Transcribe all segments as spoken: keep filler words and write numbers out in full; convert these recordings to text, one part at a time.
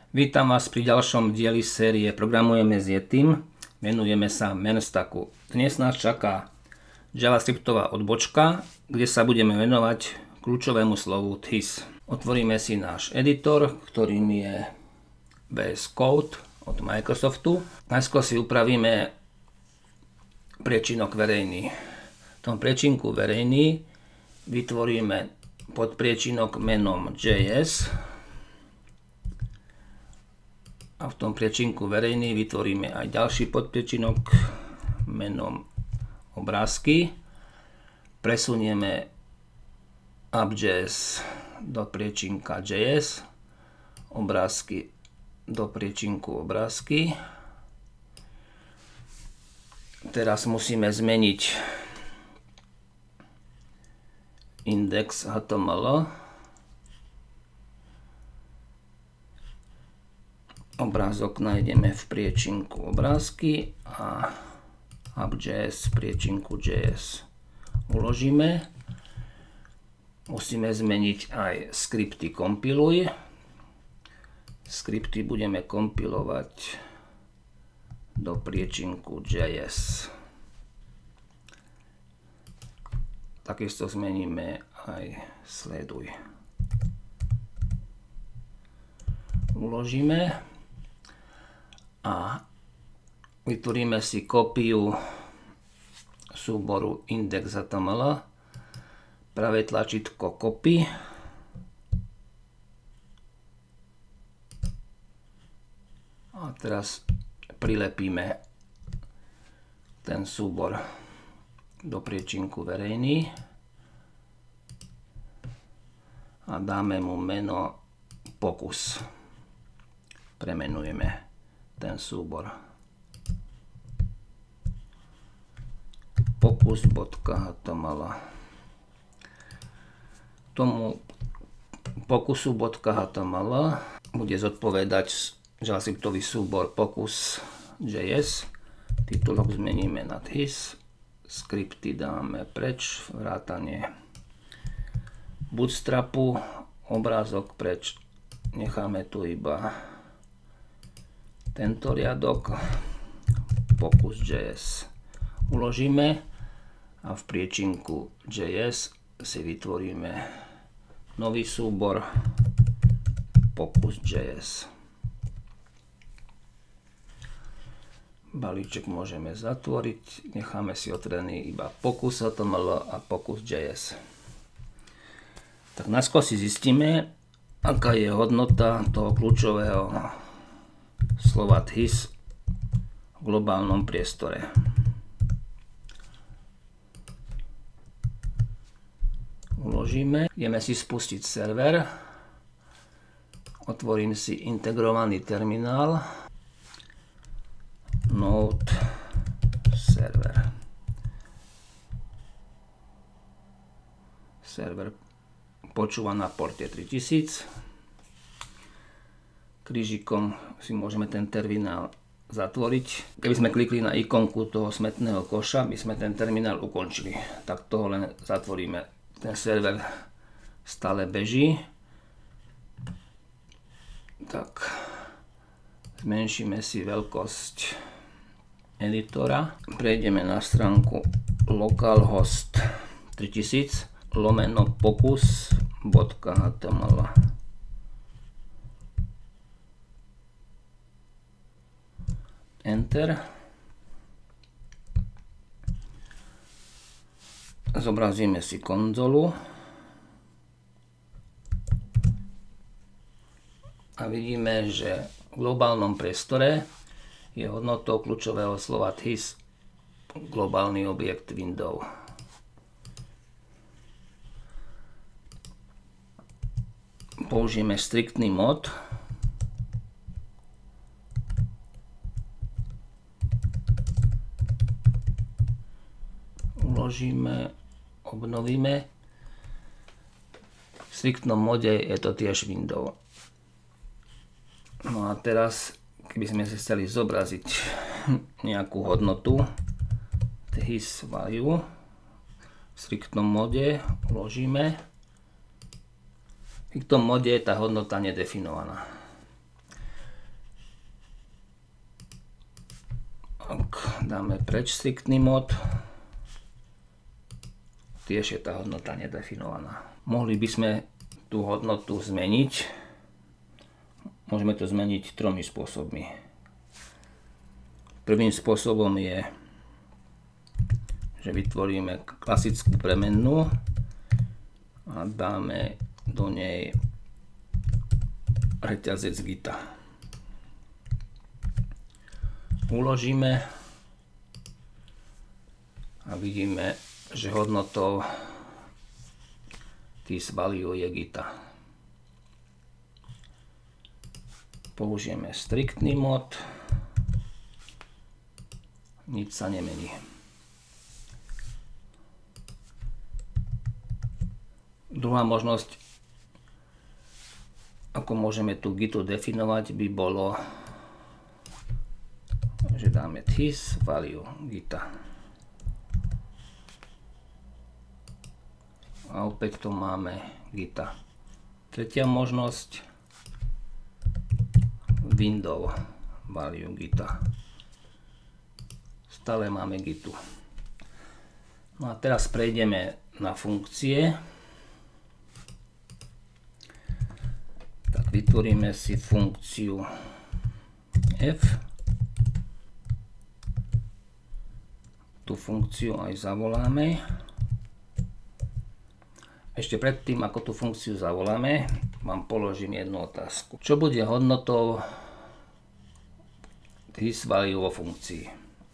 Vítam vás pri ďalšom dieli série Programujeme s Yetim. Venujeme sa Menstacku. Dnes nás čaká javascriptová odbočka, kde sa budeme venovať kľúčovému slovu this. Otvoríme si náš editor, ktorým je vé es Code od Microsoftu. Najskôr si upravíme priečinok verejný. V tom priečinku verejný vytvoríme podpriečinok menom jé es. A v tom priečinku verejný vytvoríme aj ďalší podpriečinok menom obrázky. Presunieme app.js do priečinka jé es, obrázky do priečinku obrázky. Teraz musíme zmeniť index há té em el. Obrázok nájdeme v priečinku obrázky a app.js v priečinku jé es uložíme. Musíme zmeniť aj skripty kompiluj. Skripty budeme kompilovať do priečinku jé es. Takisto zmeníme aj sleduj. Uložíme. A vytvoríme si kópiu súboru index há té em el, pravé tlačítko copy a teraz prilepíme ten súbor do priečinku verejný a dáme mu meno pokus. Premenujeme ten súbor. Pokus.há té em el. Tomu pokusu.há té em el bude zodpovedať javascriptový súbor pokus.js. Titulok zmeníme na this. Skripty dáme preč, vrátanie bootstrapu, obrázok preč, necháme tu iba tento riadok, pokus.js uložíme a v priečinku jé es si vytvoríme nový súbor pokus.js. Balíček môžeme zatvoriť, necháme si otvorený iba pokus há té em el a pokus.js. Tak najskôr si zistíme, aká je hodnota toho kľúčového slova this v globálnom priestore. Uložíme, ideme si spustiť server, otvorím si integrovaný terminál, node server. Server počúva na porte tritisíc. Krížikom si môžeme ten terminál zatvoriť. Keby sme klikli na ikonku toho smetného koša, by sme ten terminál ukončili. Tak toho len zatvoríme. Ten server stále beží. Tak zmenšíme si veľkosť editora. Prejdeme na stránku localhost tritisíc lomeno pokus.há té em el. Enter. Zobrazíme si konzolu a vidíme, že v globálnom priestore je hodnotou kľúčového slova this globálny objekt window. Použijeme striktný mod. Uložíme, obnovíme. V striktnom mode je to tiež window. No a teraz, keby sme si chceli zobraziť nejakú hodnotu, this value, v striktnom mode uložíme. V tom mode je tá hodnota nedefinovaná. Ak dáme preč striktný mod, tiež je tá hodnota nedefinovaná. Mohli by sme tú hodnotu zmeniť. Môžeme to zmeniť tromi spôsobmi. Prvým spôsobom je, že vytvoríme klasickú premennú a dáme do nej reťazec gita. Uložíme a vidíme, že hodnotou thisValue je gita. Použijeme striktný mod, nič sa nemení. Druhá možnosť, ako môžeme tú gitu definovať, by bolo, že dáme thisValue gita. A opäť tu máme gita. Tretia možnosť, window value gita. Stále máme gitu. No a teraz prejdeme na funkcie. Tak vytvoríme si funkciu f. Tú funkciu aj zavoláme. Ešte predtým, ako tú funkciu zavoláme, vám položím jednu otázku. Čo bude hodnotou thisValue vo funkcii?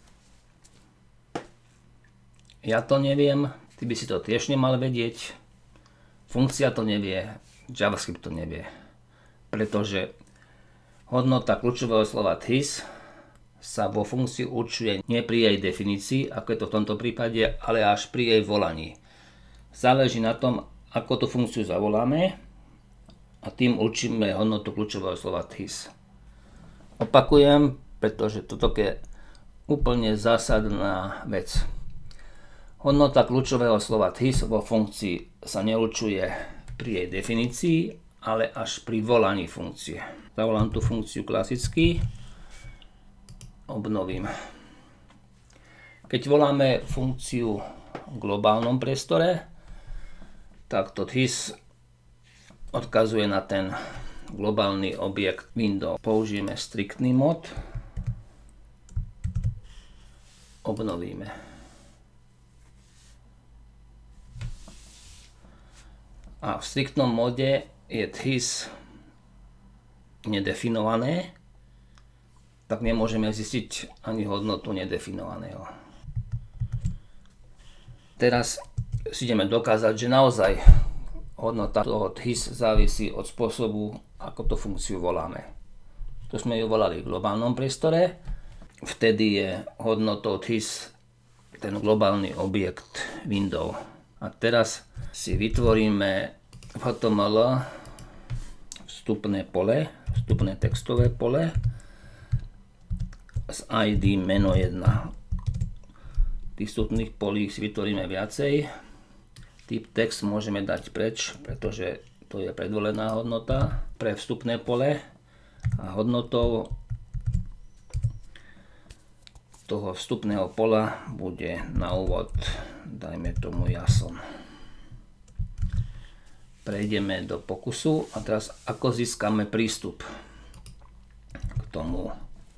Ja to neviem, ty by si to tiež nemal vedieť. Funkcia to nevie, JavaScript to nevie. Pretože hodnota kľúčového slova this sa vo funkcii určuje nie pri jej definícii, ako je to v tomto prípade, ale až pri jej volaní. Záleží na tom, ako tú funkciu zavoláme a tým určíme hodnotu kľúčového slova this. Opakujem, pretože toto je úplne zásadná vec. Hodnota kľúčového slova this vo funkcii sa neurčuje pri jej definícii, ale až pri volaní funkcie. Zavolám tú funkciu klasicky, obnovím. Keď voláme funkciu v globálnom priestore, tak to this odkazuje na ten globálny objekt window. Použijeme striktný mod, obnovíme. A v striktnom mode je this nedefinované, tak nemôžeme zistiť ani hodnotu nedefinovaného. Teraz si ideme dokázať, že naozaj hodnota toho this závisí od spôsobu, ako tú funkciu voláme. Tu sme ju volali v globálnom priestore, vtedy je hodnotou this ten globálny objekt window. A teraz si vytvoríme v H T M L vstupné pole, vstupné textové pole z í dé meno jedna. Tých vstupných polí si vytvoríme viacej. Typ text môžeme dať preč, pretože to je predvolená hodnota pre vstupné pole a hodnotou toho vstupného pola bude na úvod, dajme tomu Jason. Prejdeme do pokusu a teraz ako získame prístup k tomu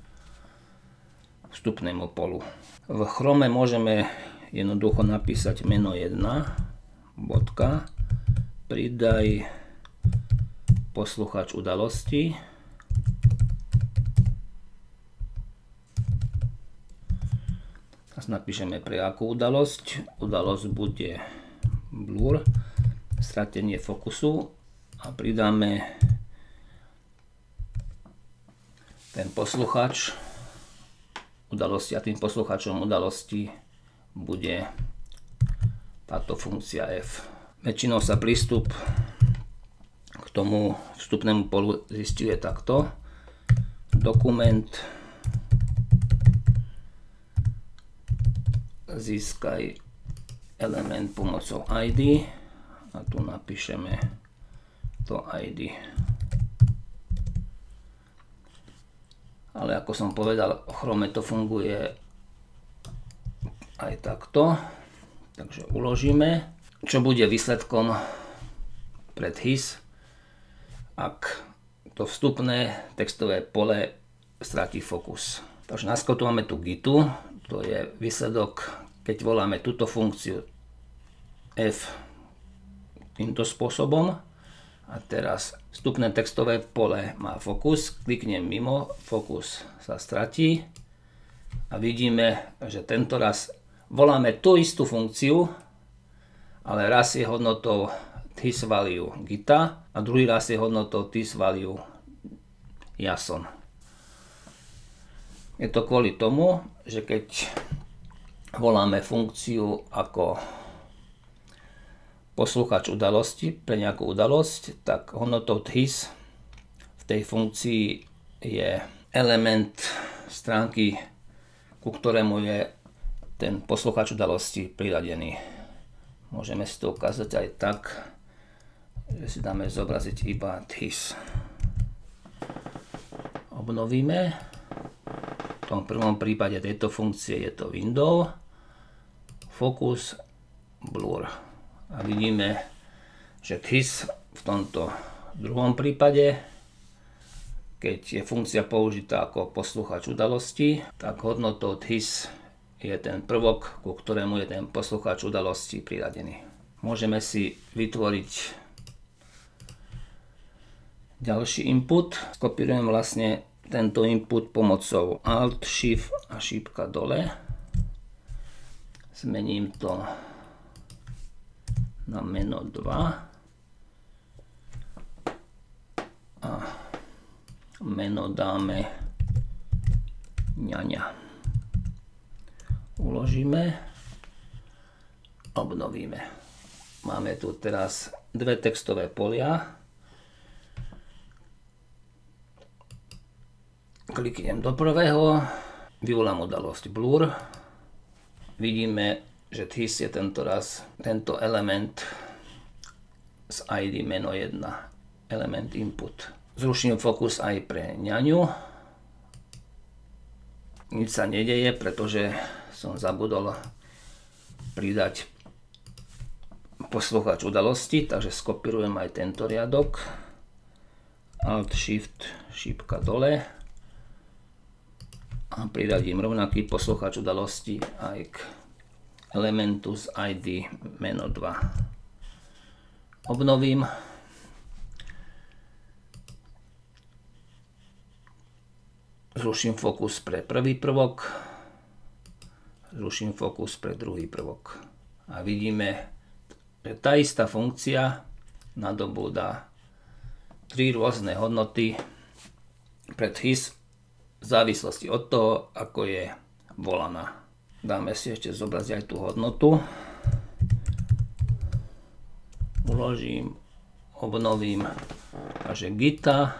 vstupnému polu. V Chrome môžeme jednoducho napísať meno jedna, bodka, pridaj posluchač udalosti. Teraz napíšeme pre akú udalosť. Udalosť bude blur, stratenie fokusu a pridáme ten posluchač udalosti a tým posluchačom udalosti bude táto funkcia f. Väčšinou sa prístup k tomu vstupnému polu zisťuje takto. Dokument získaj element pomocou í dé a tu napíšeme to í dé. Ale ako som povedal, v Chrome to funguje aj takto. Takže uložíme. Čo bude výsledkom pred his, ak to vstupné textové pole stratí fokus. Takže najskôr tu máme tú gitu, to je výsledok, keď voláme túto funkciu f týmto spôsobom. A teraz vstupné textové pole má fokus, kliknem mimo, fokus sa stratí a vidíme, že tento raz voláme tú istú funkciu, ale raz je hodnotou thisValue gita a druhý raz je hodnotou thisValue JSON. Je to kvôli tomu, že keď voláme funkciu ako posluchač udalosti pre nejakú udalosť, tak hodnotou this v tej funkcii je element stránky, ku ktorému je ten posluchač udalosti priradený. Môžeme si to ukázať aj tak, že si dáme zobraziť iba this. Obnovíme. V tom prvom prípade tejto funkcie je to window, focus, blur. A vidíme, že this v tomto druhom prípade, keď je funkcia použitá ako posluchač udalosti, tak hodnotou this je ten prvok, ku ktorému je ten posluchač udalosti priradený. Môžeme si vytvoriť ďalší input. Skopírujem vlastne tento input pomocou Alt, Shift a šípka dole. Zmením to na meno dva a meno dáme ňaňa. Uložíme, obnovíme. Máme tu teraz dve textové polia. Kliknem do prvého, vyvolám udalosť blur. Vidíme, že this je tento raz tento element z í dé meno jedna, element input. Zruším fokus aj pre ňaňu. Nič sa nedeje, pretože som zabudol pridať posluchač udalosti, takže skopírujem aj tento riadok. Alt, Shift, šípka dole. A priradím rovnaký posluchač udalosti aj k elementu z í dé meno dva. Obnovím. Zruším fokus pre prvý prvok. Zruším fokus pre druhý prvok. A vidíme, že tá istá funkcia nadobúda tri rôzne hodnoty pre this v závislosti od toho, ako je volaná. Dáme si ešte zobraziť aj tú hodnotu. Uložím, obnovím. Takže gita,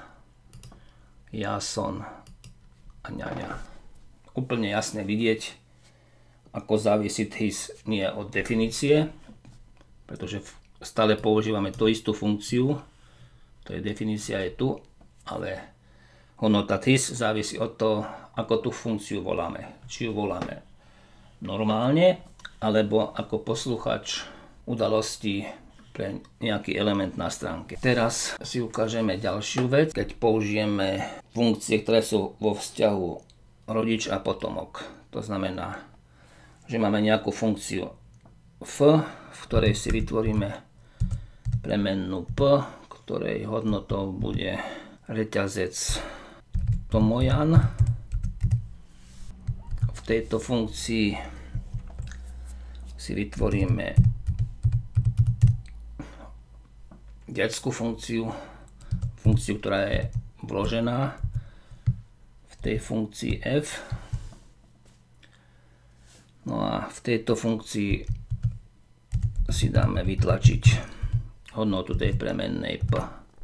JSON a ňaňa. Úplne jasne vidieť, ako závisí this nie od definície, pretože stále používame tú istú funkciu. To je definícia je tu, ale hodnota this závisí od toho, ako tú funkciu voláme. Či ju voláme normálne, alebo ako posluchač udalosti pre nejaký element na stránke. Teraz si ukážeme ďalšiu vec, keď použijeme funkcie, ktoré sú vo vzťahu rodič a potomok. To znamená, že máme nejakú funkciu f, v ktorej si vytvoríme premennú p, ktorej hodnotou bude reťazec Tomojan. V tejto funkcii si vytvoríme detskú funkciu, funkciu, ktorá je vložená v tej funkcii f. No a v tejto funkcii si dáme vytlačiť hodnotu tej premennej p.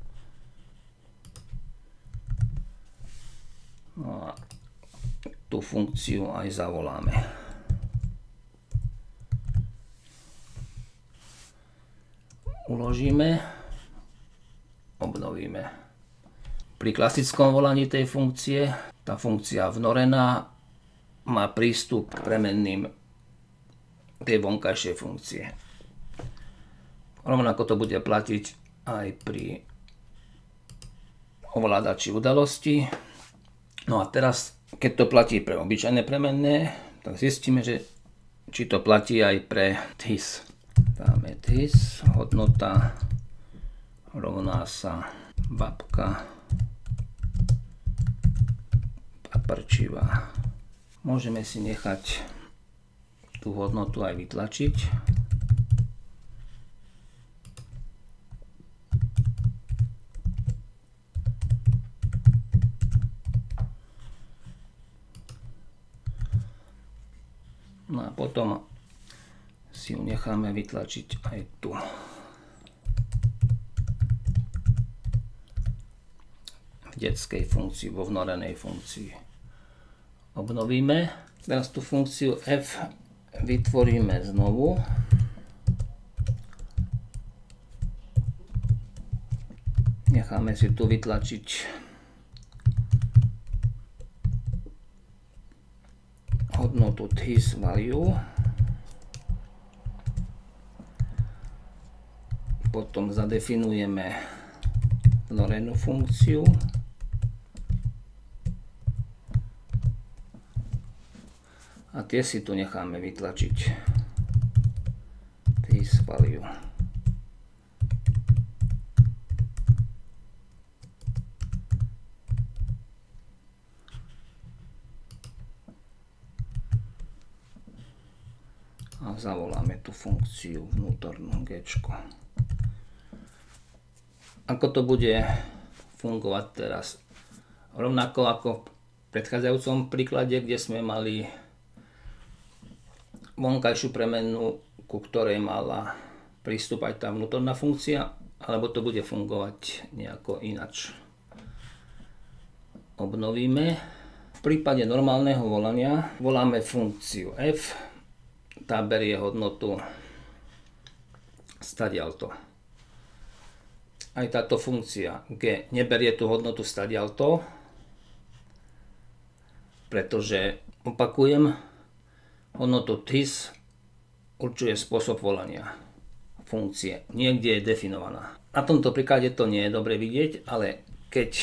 No a tú funkciu aj zavoláme. Uložíme, obnovíme. Pri klasickom volaní tej funkcie, tá funkcia vnorená má prístup k premenným tej vonkajšej funkcie. Rovnako to bude platiť aj pri ovládači udalosti. No a teraz, keď to platí pre obyčajné premenné, tak zistíme, že či to platí aj pre thys. Dáme thys, hodnota rovná sa babka paprčivá. Môžeme si nechať tú hodnotu aj vytlačiť. No a potom si ju necháme vytlačiť aj tu. V detskej funkcii, vo vnorenej funkcii. Obnovíme. Teraz tú funkciu f vytvoríme znovu. Necháme si tu vytlačiť hodnotu thys value. Potom zadefinujeme vnorenú funkciu. A tie si tu necháme vytlačiť thys value. A zavoláme tú funkciu vnútornú gčko. Ako to bude fungovať teraz? Rovnako ako v predchádzajúcom príklade, kde sme mali vonkajšiu premennú, ku ktorej mala prístup aj tá vnútorná funkcia, alebo to bude fungovať nejako inač. Obnovíme. V prípade normálneho volania voláme funkciu f, tá berie hodnotu stadialto. Aj táto funkcia g neberie tú hodnotu stadialto, pretože, opakujem, hodnotu thys určuje spôsob volania funkcie. Niekde je definovaná. Na tomto príklade to nie je dobre vidieť, ale keď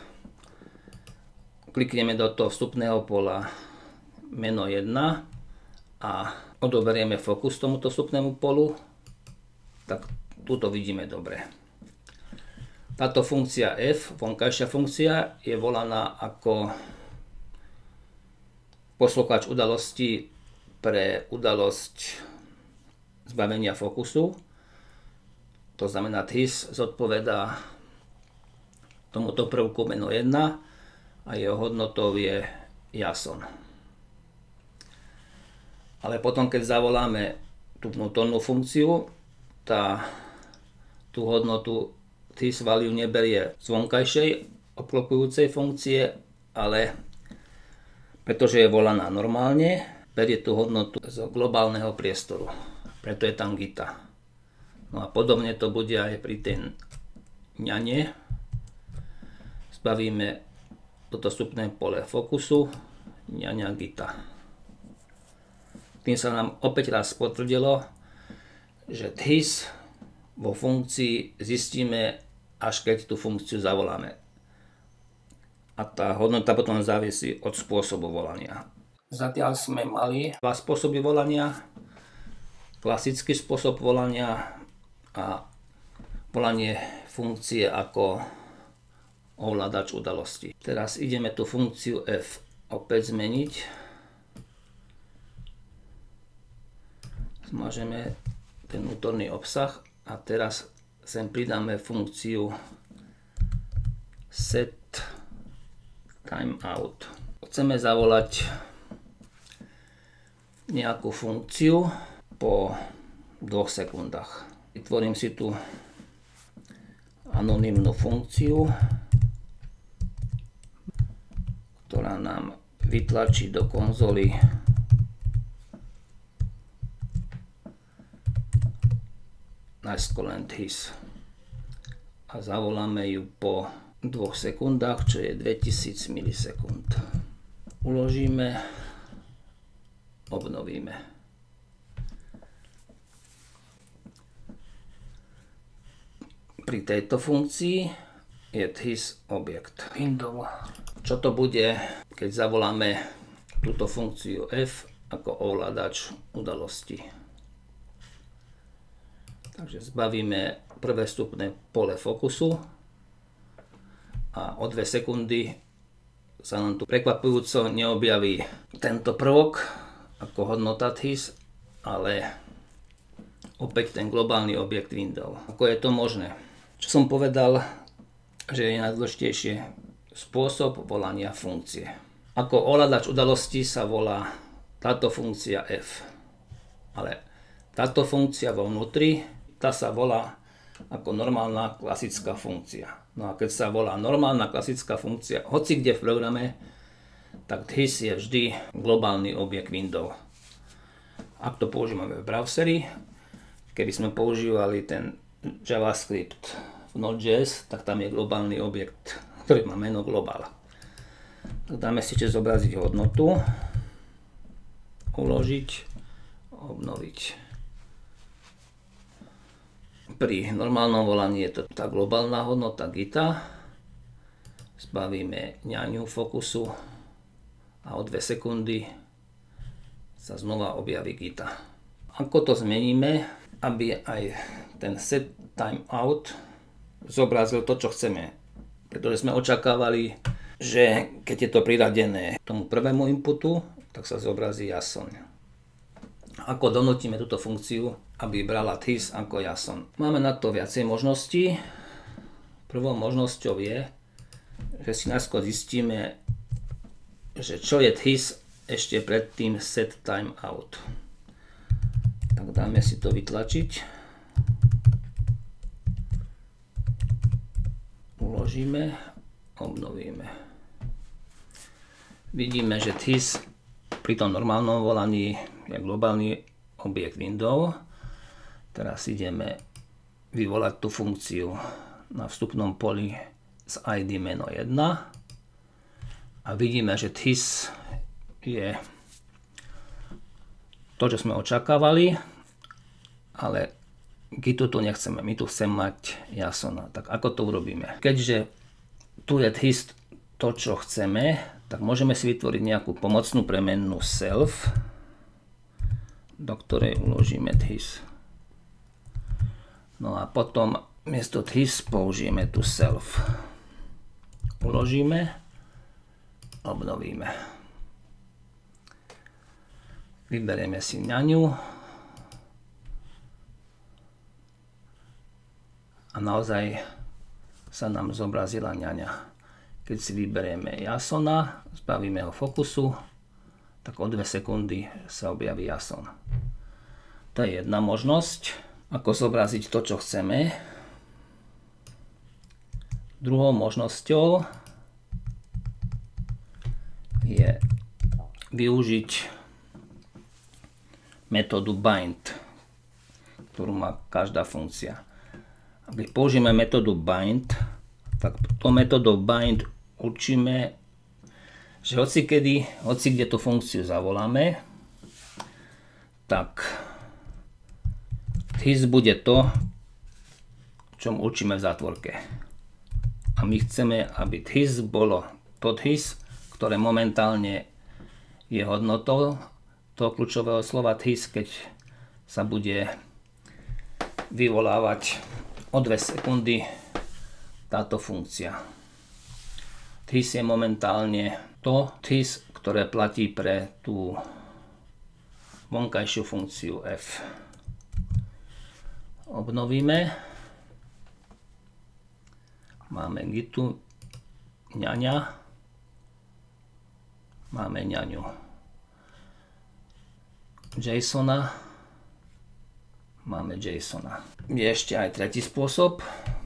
klikneme do toho vstupného pola meno jeden a odoberieme fokus tomuto vstupnému polu, tak tu to vidíme dobre. Táto funkcia f, vonkajšia funkcia, je volaná ako poslucháč udalosti pre udalosť zbavenia fokusu. To znamená, thys zodpovedá tomuto prvku meno jeden a jeho hodnotou je jason. Ale potom, keď zavoláme tú vnútornú funkciu, tá tú hodnotu thys value neberie z vonkajšej obklopujúcej funkcie, ale pretože je volaná normálne, berie tú hodnotu z globálneho priestoru. Preto je tam gita. No a podobne to bude aj pri tej ňane. Zbavíme toto vstupné pole fokusu, ňaňa gita. Tým sa nám opäť raz potvrdilo, že thys vo funkcii zistíme, až keď tú funkciu zavoláme. A tá hodnota potom závisí od spôsobu volania. Zatiaľ sme mali dva spôsoby volania. Klasický spôsob volania a volanie funkcie ako ovládač udalosti. Teraz ideme tú funkciu f opäť zmeniť. Zmažeme ten vnútorný obsah a teraz sem pridáme funkciu set timeout. Chceme zavolať nejakú funkciu po dvoch sekundách. Vytvorím si tu anonymnú funkciu, ktorá nám vytlačí do konzoly najskôr len thys. A zavoláme ju po dvoch sekundách, čo je dvetisíc milisekúnd. Uložíme, obnovíme. pri tejto funkcii je this objekt window. Čo to bude, keď zavoláme túto funkciu f ako ovládač udalosti. Takže zbavíme prvé vstupné pole fokusu a o dve sekundy sa nám tu prekvapujúco neobjaví tento prvok ako hodnota this, ale opäť ten globálny objekt window. Ako je to možné? Čo som povedal, že je najdôležitejšie spôsob volania funkcie. Ako ovládač udalosti sa volá táto funkcia f, ale táto funkcia vo vnútri, tá sa volá ako normálna klasická funkcia. No a keď sa volá normálna klasická funkcia, hoci kde v programe, tak this je vždy globálny objekt window. Ak to používame v browseri, keby sme používali ten JavaScript v Node.js, tak tam je globálny objekt, ktorý má meno global. Tak dáme si ešte zobraziť hodnotu, uložiť, obnoviť. Pri normálnom volaní je to tá globálna hodnota gita. Zbavíme ňaňu fokusu a o dve sekundy sa znova objaví gita. Ako to zmeníme, aby aj ten set timeout zobrazil to, čo chceme. Pretože sme očakávali, že keď je to priradené k tomu prvému inputu, tak sa zobrazí JSON. Ako donútime túto funkciu, aby brala this ako JSON? Máme na to viacej možností. Prvou možnosťou je, že si najskôr zistíme, že čo je this ešte pred tým set timeout. Tak dáme si to vytlačiť. Uložíme, obnovíme. Vidíme, že this pri tom normálnom volaní je globálny objekt window. Teraz ideme vyvolať tú funkciu na vstupnom poli z í dé meno jedna a vidíme, že this je to, čo sme očakávali, ale gitu tu nechceme, my tu chceme mať JSON. Tak ako to urobíme? Keďže tu je this to, čo chceme, tak môžeme si vytvoriť nejakú pomocnú premennú self, do ktorej uložíme this. No a potom miesto this použijeme tu self. Uložíme, obnovíme. Vyberieme si ňaňu a naozaj sa nám zobrazila ňaňa. Keď si vyberieme JSONa, zbavíme ho fokusu, tak o dve sekundy sa objaví JSON. To je jedna možnosť, ako zobraziť to, čo chceme. Druhou možnosťou je využiť metódu bind, ktorú má každá funkcia. Ak použijeme metódu bind, tak to metódou bind určíme, že hoci kedy, hoci kde tú funkciu zavoláme, tak this bude to, čo určíme v zátvorke. A my chceme, aby this bolo to this, ktoré momentálne je hodnotou toho kľúčového slova this, keď sa bude vyvolávať o dve sekundy táto funkcia. This je momentálne to this, ktoré platí pre tú vonkajšiu funkciu f. Obnovíme. Máme gitu ňaňa. Máme ňaňu JSONa. Máme JSONa. Je ešte aj tretí spôsob.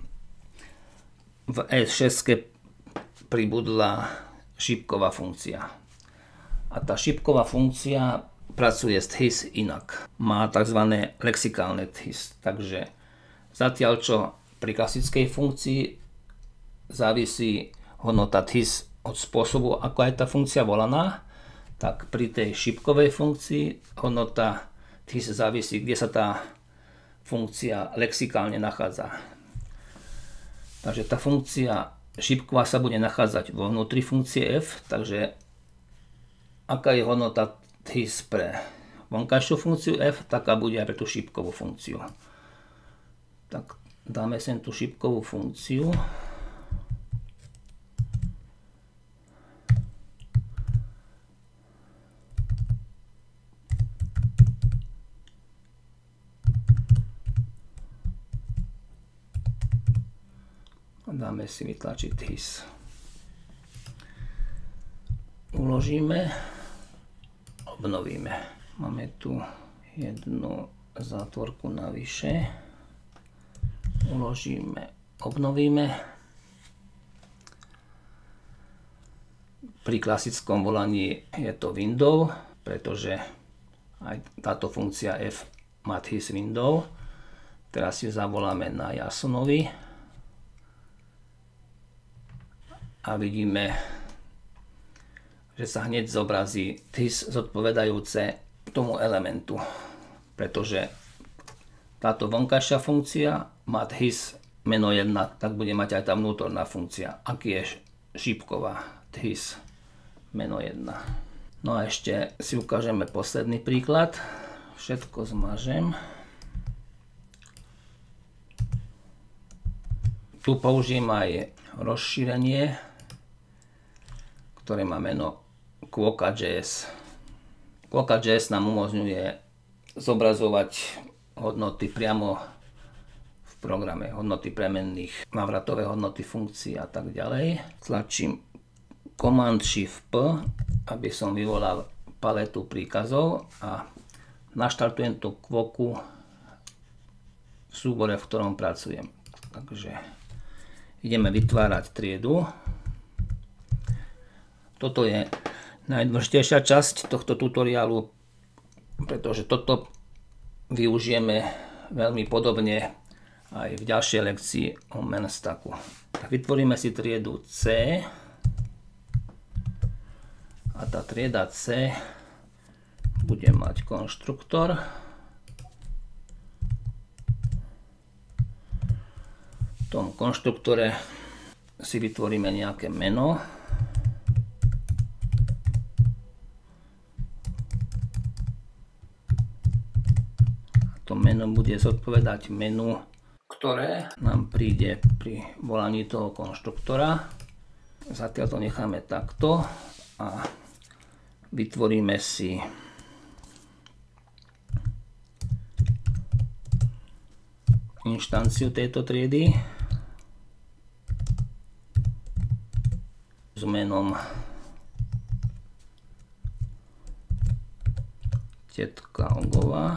V E šesť pribudla šípková funkcia. A tá šípková funkcia pracuje s this inak. Má tzv. Lexikálne this. Takže zatiaľ čo pri klasickej funkcii závisí hodnota this od spôsobu, ako je tá funkcia volaná, tak pri tej šípkovej funkcii hodnota this závisí, kde sa tá funkcia lexikálne nachádza. Takže tá funkcia šípková sa bude nachádzať vo vnútri funkcie f, takže aká je hodnota this pre vonkajšiu funkciu f, taká bude aj pre tú šípkovú funkciu. Tak dáme sem tú šípkovú funkciu. Dáme si vytlačiť this. Uložíme, obnovíme. Máme tu jednu zátvorku navyše. Uložíme, obnovíme. Pri klasickom volaní je to window, pretože aj táto funkcia f má this window. Teraz ju zavoláme na Jasonovi. A vidíme, že sa hneď zobrazí this zodpovedajúce tomu elementu, pretože táto vonkajšia funkcia má this meno jedna, tak bude mať aj tá vnútorná funkcia, aký je šípková, this meno jedna. No a ešte si ukážeme posledný príklad. Všetko zmažem. Tu použijem aj rozšírenie, ktoré má meno Quokka.js. Quokka.js nám umožňuje zobrazovať hodnoty priamo v programe, hodnoty premenných, návratové hodnoty funkcií a tak ďalej. Tlačím Command Shift P, aby som vyvolal paletu príkazov a naštartujem tú Quokku v súbore, v ktorom pracujem. Takže ideme vytvárať triedu. Toto je najdôležitejšia časť tohto tutoriálu, pretože toto využijeme veľmi podobne aj v ďalšej lekcii o Menstacku. Tak vytvoríme si triedu C a tá trieda C bude mať konštruktor. V tom konštruktore si vytvoríme nejaké meno. To meno bude zodpovedať menu, ktoré nám príde pri volaní toho konštruktora. Zatiaľ to necháme takto a vytvoríme si inštanciu tejto triedy s menom tetka Ogová.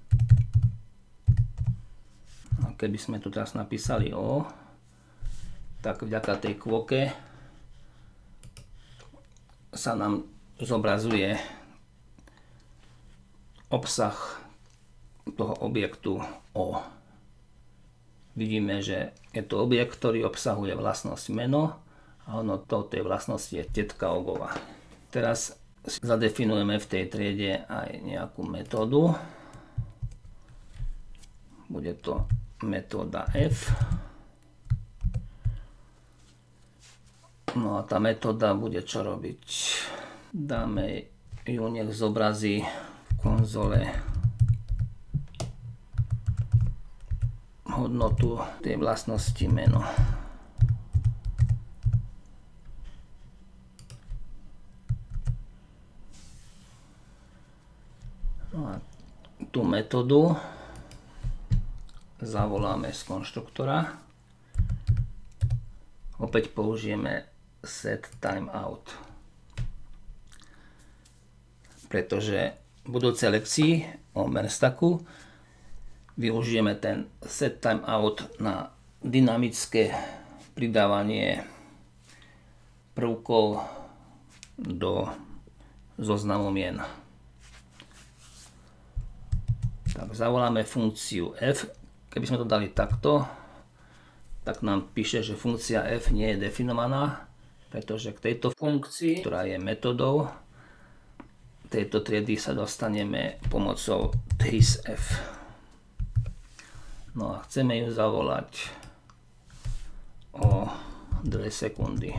Keby sme tu teraz napísali O, tak vďaka tej Quokke sa nám zobrazuje obsah toho objektu O. Vidíme, že je to objekt, ktorý obsahuje vlastnosť meno a hodnotou tej vlastnosti je tetka Ogová. Teraz si zadefinujeme v tej triede aj nejakú metódu. Bude to metóda f. No a tá metóda bude čo robiť? Dáme ju, nech zobrazí v konzole hodnotu tej vlastnosti meno. No a tú metódu zavoláme z konštruktora. Opäť použijeme setTimeout, pretože v budúcej lekcii o Menstacku využijeme ten setTimeout na dynamické pridávanie prvkov do zoznamu mien. Tak zavoláme funkciu f. Keby sme to dali takto, tak nám píše, že funkcia f nie je definovaná, pretože k tejto funkcii, ktorá je metodou tejto triedy, sa dostaneme pomocou thisf. No a chceme ju zavolať o dve sekundy.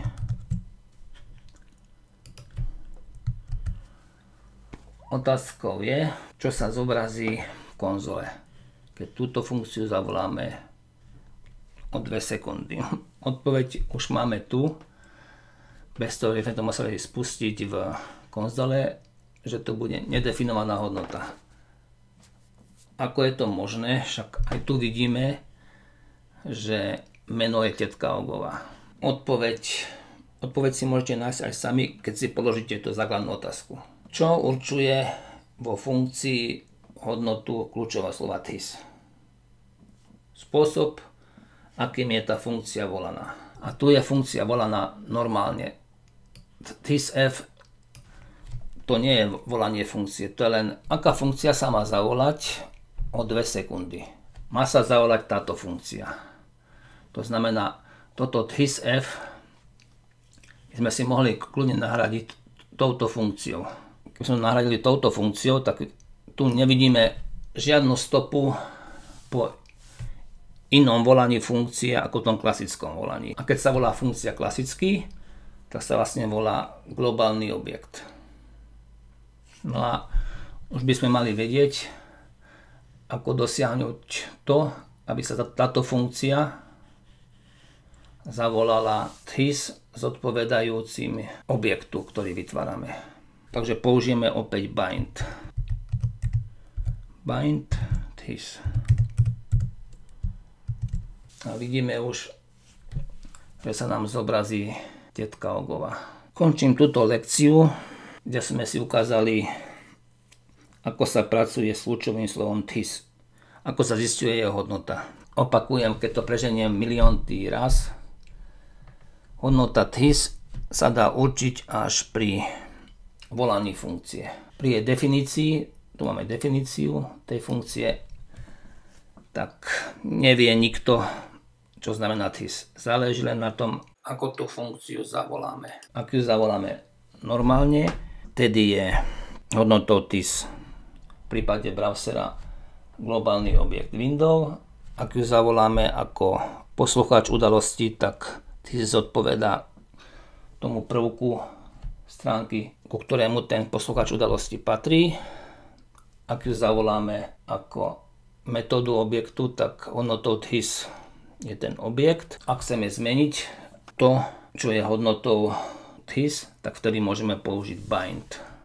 Otázkou je, čo sa zobrazí v konzole, keď túto funkciu zavoláme o dve sekundy. Odpoveď už máme tu, bez toho, že sme to museli spustiť v konzole, že to bude nedefinovaná hodnota. Ako je to možné, však aj tu vidíme, že meno je tetka Ogová. Odpoveď, odpoveď si môžete nájsť aj sami, keď si položíte tú základnú otázku. Čo určuje vo funkcii hodnotu kľúčového slova this? Spôsob, akým je tá funkcia volaná. A tu je funkcia volaná normálne. thisF to nie je volanie funkcie, to je len aká funkcia sa má zavolať o dve sekundy. Má sa zavolať táto funkcia. To znamená, toto thisF sme si mohli kľudne nahradiť touto funkciou. Keď sme nahradili touto funkciou, tak tu nevidíme žiadnu stopu po inom volaní funkcie ako v tom klasickom volaní. A keď sa volá funkcia klasicky, tak sa vlastne volá globálny objekt. No a už by sme mali vedieť, ako dosiahnuť to, aby sa táto funkcia zavolala this zodpovedajúcim objektu, ktorý vytvárame. Takže použijeme opäť bind. Bind this. A vidíme už, že sa nám zobrazí tetka Ogová. Končím túto lekciu, kde sme si ukázali, ako sa pracuje s kľúčovým slovom this. Ako sa zisťuje jeho hodnota. Opakujem, keď to preženiem milióntý raz, hodnota this sa dá určiť až pri volaní funkcie. Pri jej definícii, tu máme definíciu tej funkcie, tak nevie nikto, čo znamená this. Záleží len na tom, ako tú funkciu zavoláme. Ak ju zavoláme normálne, tedy je hodnotou this v prípade browsera globálny objekt window. Ak ju zavoláme ako poslucháč udalosti, tak this zodpovedá tomu prvku stránky, ku ktorému ten poslucháč udalosti patrí. Ak ju zavoláme ako metódu objektu, tak hodnotou this je ten objekt. Ak chceme zmeniť to, čo je hodnotou this, tak vtedy môžeme použiť bind.